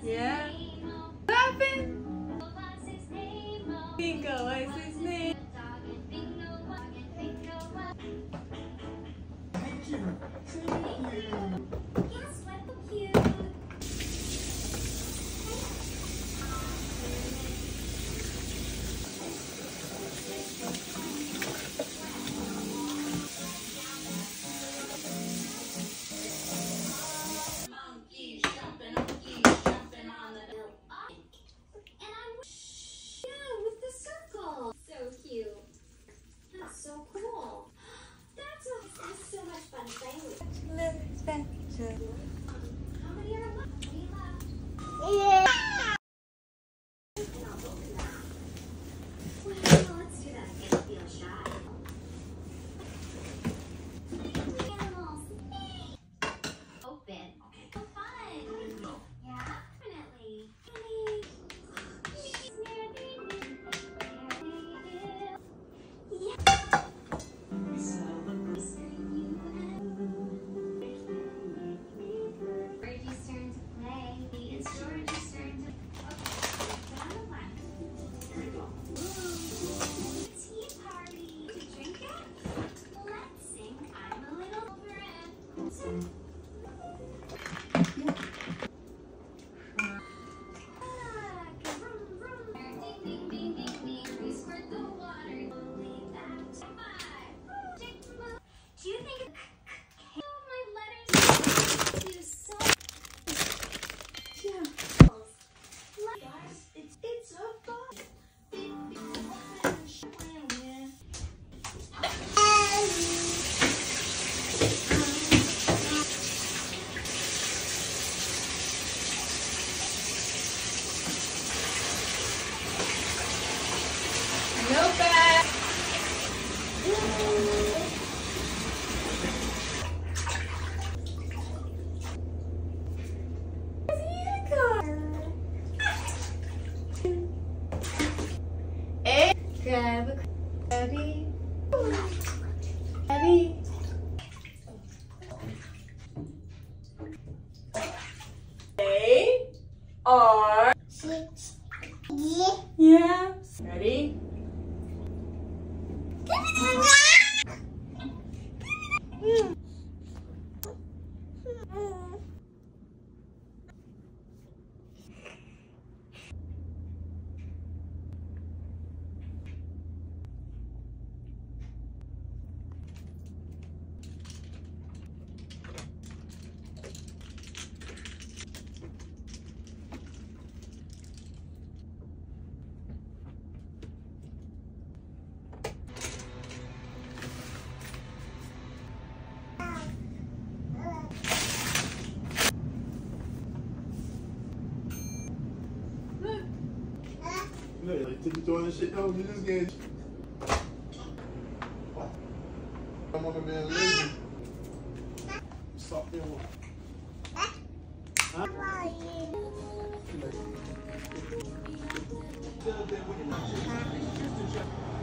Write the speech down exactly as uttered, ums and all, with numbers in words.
Yeah. Laughing. Bingo, what's his name? Thank you. Thank you. Yes, what so cute. Monkeys jumping, monkeys jumping on the bill. And I'm yeah, with the circle. So cute. That's so cool. That's, a, that's so much fun playing with. How many are left? How many left? Yeah. And I'll open that. Well, let's do that again. Feel shy. Animals. Open. Okay. So fun. Yeah, definitely. Yeah. Georgie's turn to play. It's Georgie's turn to. Okay, put on the line. Here we go. Ooh, tea party. To drink it? Let's sing I'm a Little Over It. Ah, vroom, vroom. Ding, ding, ding, ding, ding. We squirt the water. Only that. Five. Tick, move. Do you think it? Oh, my letters do so. Yeah. Guys, It's it's a fun. No bad. A. Grab a crabby. Crabby. A. R. Six. Yeah. Ready? Look, like tiptoeing and shit. No, you just get. I'm on the man lazy. Stop there. Huh? The other day, we didn't